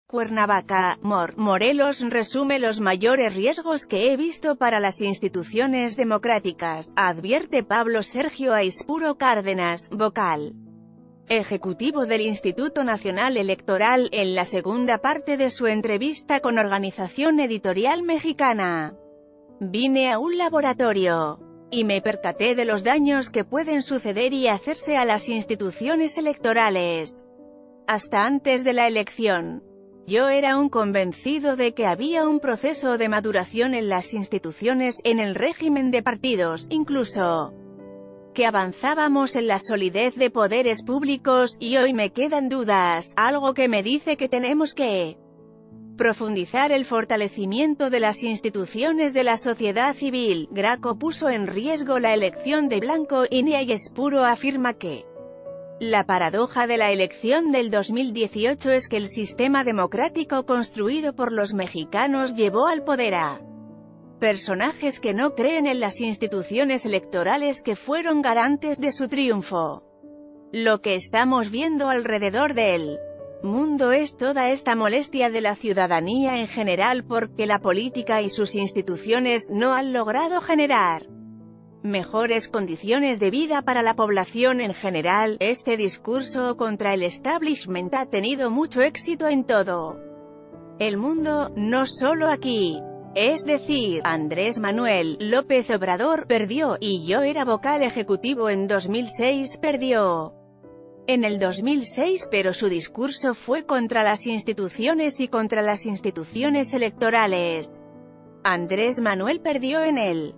Cuernavaca, Morelos resume los mayores riesgos que he visto para las instituciones democráticas, advierte Pablo Sergio Aispuro Cárdenas, vocal ejecutivo del Instituto Nacional Electoral, en la segunda parte de su entrevista con Organización Editorial Mexicana. Vine a un laboratorio y me percaté de los daños que pueden suceder y hacerse a las instituciones electorales. Hasta antes de la elección, yo era un convencido de que había un proceso de maduración en las instituciones, en el régimen de partidos, incluso que avanzábamos en la solidez de poderes públicos, y hoy me quedan dudas, algo que me dice que tenemos que profundizar el fortalecimiento de las instituciones de la sociedad civil. Graco puso en riesgo la elección de Blanco, y Aispuro afirma que la paradoja de la elección del 2018 es que el sistema democrático construido por los mexicanos llevó al poder a personajes que no creen en las instituciones electorales que fueron garantes de su triunfo. Lo que estamos viendo alrededor del mundo es toda esta molestia de la ciudadanía en general porque la política y sus instituciones no han logrado generar mejores condiciones de vida para la población en general. Este discurso contra el establishment ha tenido mucho éxito en todo el mundo, no solo aquí. Es decir, Andrés Manuel López Obrador perdió, y yo era vocal ejecutivo en 2006, perdió en el 2006, pero su discurso fue contra las instituciones y contra las instituciones electorales. Andrés Manuel perdió en el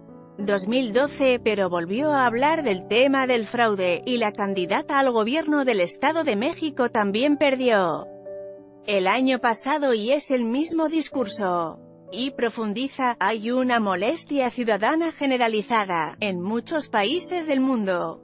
2012, pero volvió a hablar del tema del fraude, y la candidata al gobierno del Estado de México también perdió el año pasado y es el mismo discurso. Y profundiza, hay una molestia ciudadana generalizada, en muchos países del mundo,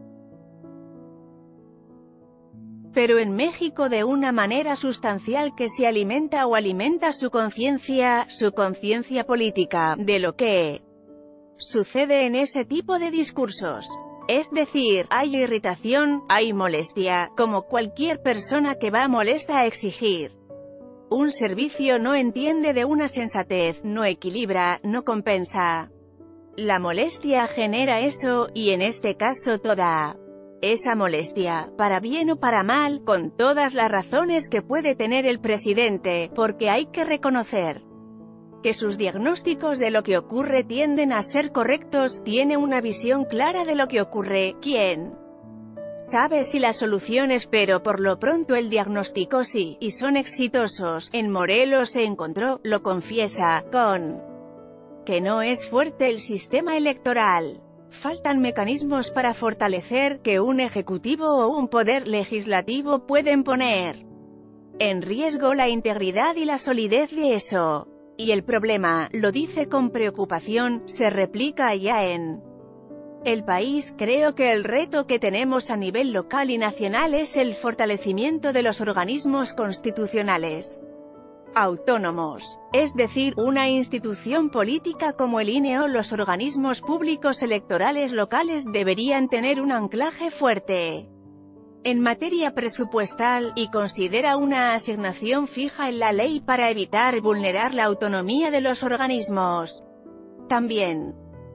pero en México de una manera sustancial que se alimenta o alimenta su conciencia política, de lo que sucede en ese tipo de discursos. Es decir, hay irritación, hay molestia, como cualquier persona que va molesta a exigir un servicio, no entiende de una sensatez, no equilibra, no compensa. La molestia genera eso, y en este caso toda esa molestia, para bien o para mal, con todas las razones que puede tener el presidente, porque hay que reconocer que sus diagnósticos de lo que ocurre tienden a ser correctos, tiene una visión clara de lo que ocurre, ¿quién sabe si la solución es? Pero por lo pronto el diagnóstico sí, y son exitosos. En Morelos se encontró, lo confiesa, con que no es fuerte el sistema electoral. Faltan mecanismos para fortalecer, que un ejecutivo o un poder legislativo pueden poner en riesgo la integridad y la solidez de eso. Y el problema, lo dice con preocupación, se replica ya en el país. Creo que el reto que tenemos a nivel local y nacional es el fortalecimiento de los organismos constitucionales autónomos, es decir, una institución política como el INE o los organismos públicos electorales locales deberían tener un anclaje fuerte en materia presupuestal, y considera una asignación fija en la ley para evitar vulnerar la autonomía de los organismos. También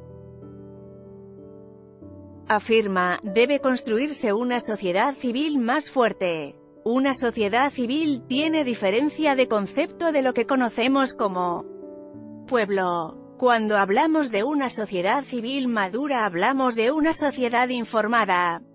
afirma, debe construirse una sociedad civil más fuerte. Una sociedad civil tiene diferencia de concepto de lo que conocemos como pueblo. Cuando hablamos de una sociedad civil madura hablamos de una sociedad informada,